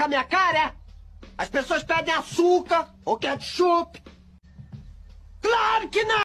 com a minha cara, é? As pessoas pedem açúcar ou ketchup. Claro que não!